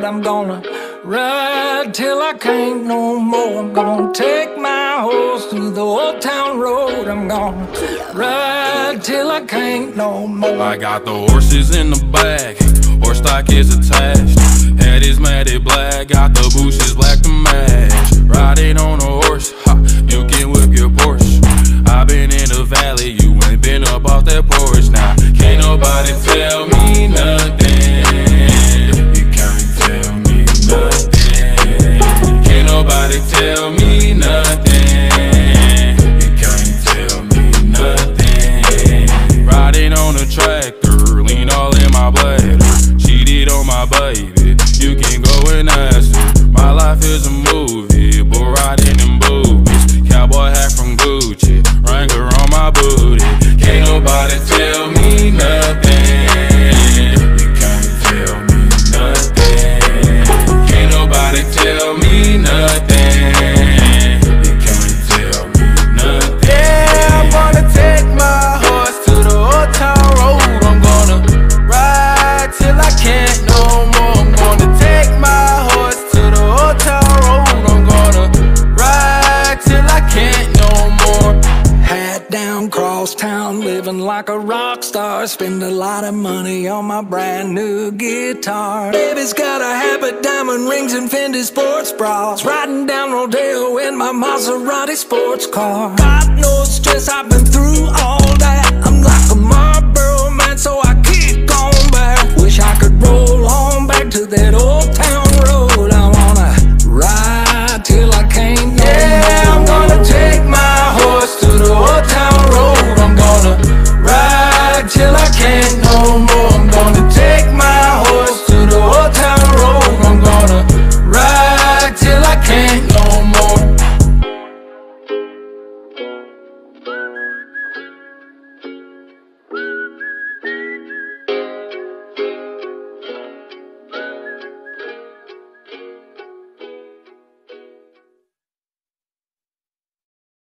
I'm gonna ride till I can't no more. I'm gonna take my horse through the old town road. I'm gonna ride till I can't no more. I got the horses in the back, horse stock is attached. Head is matted black, got the bushes black to match. Riding on a horse, ha, you can whip your Porsche. I been in the valley, you ain't been up off that porch. Now, can't nobody tell me nothing. You can't tell me nothing. Can't nobody tell me nothing. You can't tell me nothing. Riding on a tractor, lean all in my bladder. Cheated on my baby, you can go and ask her. My life is a movie, but riding in boobies. Cowboy hat from Gucci, Wrangler on my booty. Can't nobody tell me nothing. You can't tell me nothing. Can't nobody tell me nothing. You can't tell me nothing. Yeah, I'm gonna take my horse to the old town road. I'm gonna ride till I can't no more. I'm gonna take my horse to the old town road. I'm gonna ride till I can't no more. Hat down, cross town, living like a rock star. Spend a lot of money on my brand new guitar. Baby's got a habit, diamond rings and Fendi sports bras. Riding down Rodeo in my Maserati sports car. Got no stress, I've been through all